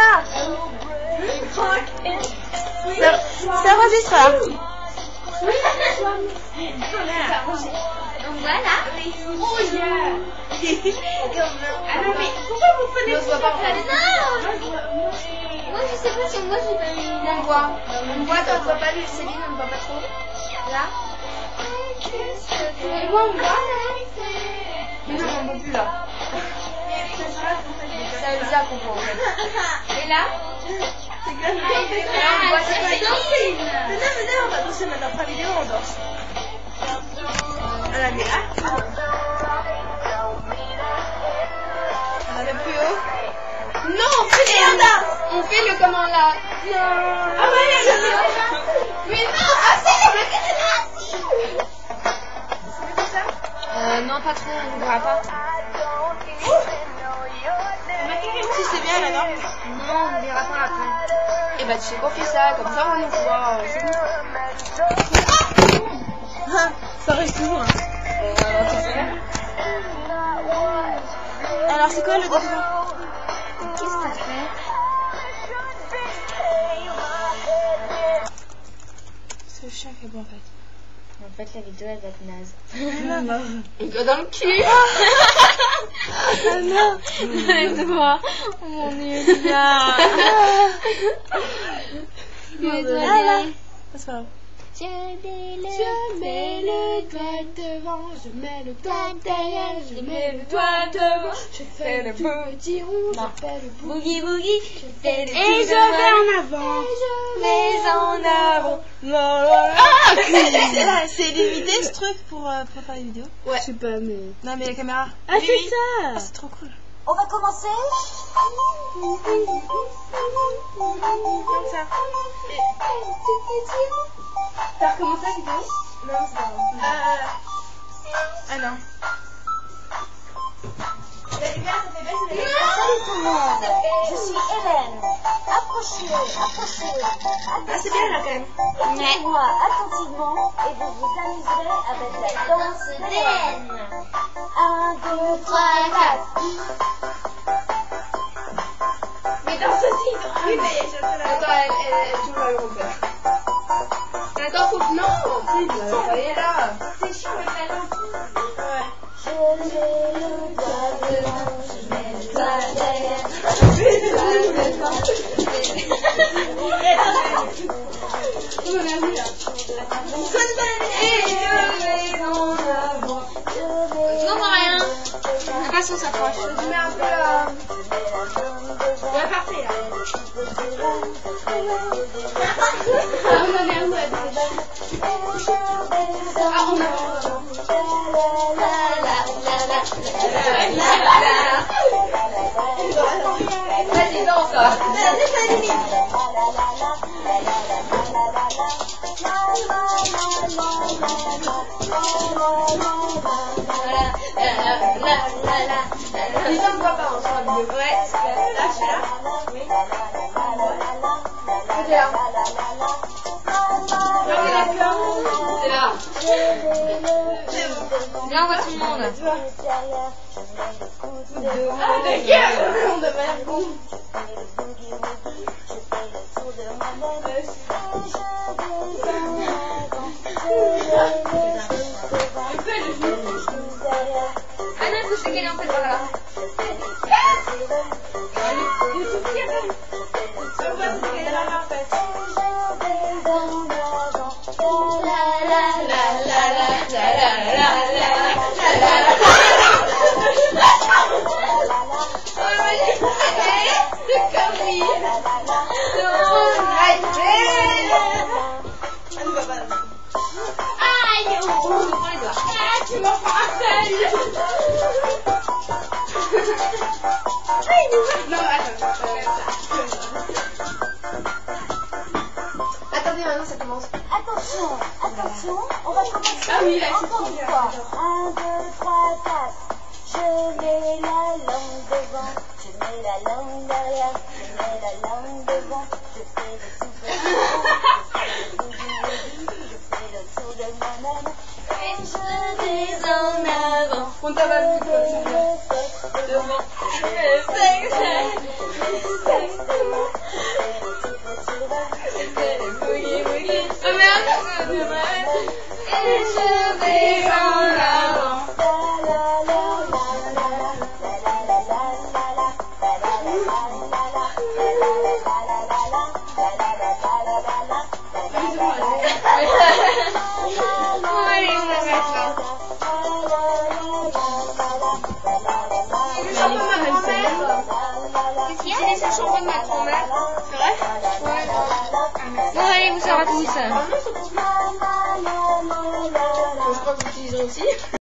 ça. Ça enregistre là. Donc voilà. Oh yeah. Ah non mais pourquoi vous prenez tout ça? Moi je sais pas si moi j'ai pas mis. On voit. On voit, toi on voit pas lui, Céline, on ne voit pas trop. Là. Et moi on voit. Mais non, on ne voit plus là. C'est Elsa qu'on voit en fait. Et là C'est comme ça. On voit ça va danser. Venez, on va danser maintenant. Après la vidéo, on danse. Voilà, mais là. On a le plus haut. Non, on fait le comment là. Ah ouais, mais non, Non pas trop, on ne verra pas. si c'est bien là, non? Non, on ne verra pas après. Et bah tu sais quoi, fais ça, comme ça on nous voit. Ça reste toujours. Hein. Alors c'est quoi le document? Qu'est-ce qu'on fait? C'est le chien qui est bon en fait. En fait la vidéo elle va être naze. Il doit dans le cul. Ah non. Le doigt. Oh mon dieu, là. Le doigt derrière. C'est pas grave. Je mets le doigt devant, je mets le doigt derrière, je mets le doigt devant, je fais le petit rond, je fais le boogie boogie, je fais le Et je vais en avant. et je vais en avant. Ah c'est limité ce truc pour faire des vidéos. Ouais. Je sais pas mais. Non mais la caméra. Ah Oui, c'est oui. ça. Ah, c'est trop cool. On va commencer. Comme ça. T'as recommencé la vidéo? Non, c'est pas grave. Ah non. La lumière, ça fait baisser les lumières. Salut tout le monde. Je suis Hélène. Approchez. Ah, c'est bien là quand même. Écoutez-moi attentivement et vous vous amuserez avec la danse d'Hélène. 1, 2, 3, 4. Mais dans ceci, oui, mais je fais la. Attends, elle joue la européenne. Attends, faut que non! Ça y est là! C'est chiant avec la lampe. Ouais. Je mets le doigt devant, je mets le doigt derrière. On a vu là. Je n'entends rien! Attention, ça s'approche. Je mets un peu la. Ouais, parfait là. Ah, on en est où? Ah, on a. Vas-y, danse! Les gens ne voient pas sur la vidéo. Ouais, là, je suis là. Oui. C'est là. Non, mais la fleur. C'est là. Viens, on voit tout le monde. Ah, de gueule. On devait l'air con. Ah non, faut checker un peu par là. Aïe, on prend les doigts. Ah, tu m'en rappelles. Non, attends. Attendez, maintenant ça commence. Attention, on va commencer Ah oui, là, c'est encore trop une bien. fois. 1, 2, 3, 4. Je mets la langue devant, je mets la langue derrière, je mets la langue devant, je fais le souffle, je fais le tour de moi-même, et je vais en avant. On t'a pas vu quoi. Je le fais devant, je le fais devant. utiliser cette chambre de ma grand-mère. C'est vrai? Ouais. Bon, allez, vous saurez tous. Je crois que vous l'utilisez aussi.